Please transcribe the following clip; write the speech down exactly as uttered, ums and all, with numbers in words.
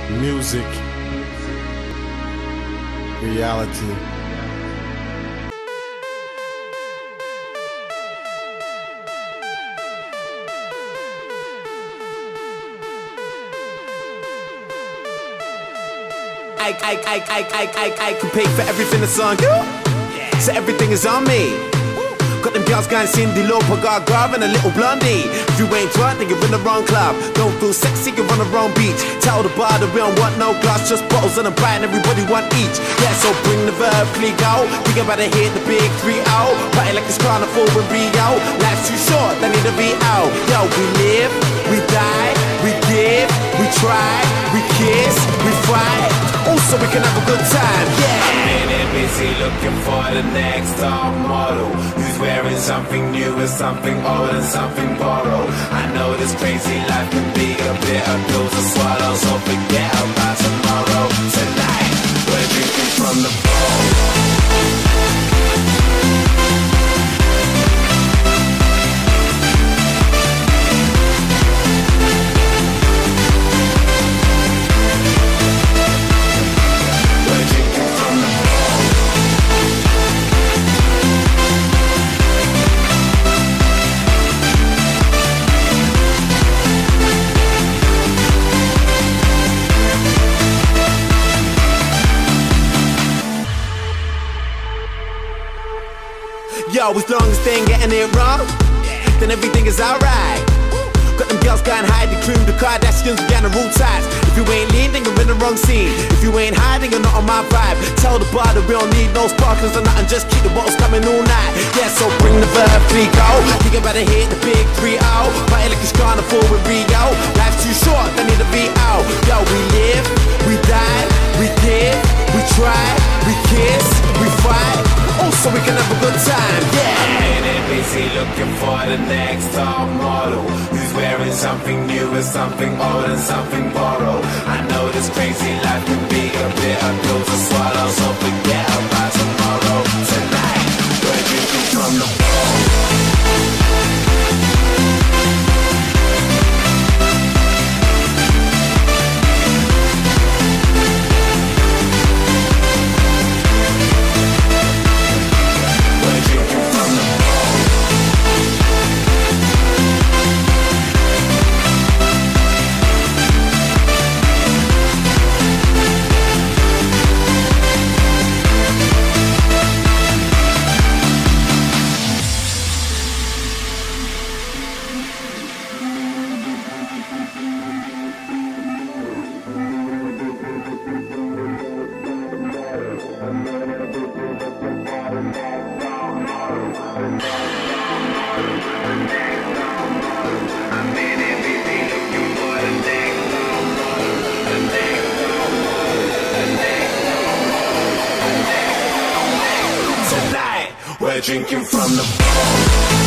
Music, reality. I, I, I, I, I, I, I can pay for everything that's on you, so everything is on me. Got them girls going Cindy Lauper, got Garv and a little blondie. If you ain't drunk, then you're in the wrong club. Don't feel sexy, you're on the wrong beach. Tell the bar that we don't want no glass, just bottles and a bite, and everybody want each. Yeah, so bring the verb, click out. We about to hit the big three out. Party like it's carnival in Rio. Life's too short, they need to be out. Yo, we live, we die, we give, we try, we kiss, we fight. Also, we can have a good time, yeah. I'm in it busy looking for the next top model who's wearing something new and something old and something borrowed. I know this crazy life can be a bit of pills to swallow, so forget about tomorrow. Tonight, we're drinking from the bowl. Yo, as long as they ain't getting it wrong, then everything is alright. Got them girls going hide, the cream, the Kardashians, we got the rule ties. If you ain't lean, then you're in the wrong scene. If you ain't hiding, you're not on my vibe. Tell the bar that we don't need no sparklers or nothing, just keep the bottles coming all night. Yeah, so bring the verb, freak out. You better hit the big three out. Party like it's carnival with Rio. Life's too short, they need to be out. Yo, we live, we die, we give, we try, we kiss, we fight. Also, we can have a good time, yeah. I'm in it busy looking for the next top model who's wearing something new and something old and something borrowed. I know this crazy life can be a bit of pills to swallow, so forget about tomorrow. Tonight, we're drinking from the bowl. We're drinking from the bowl.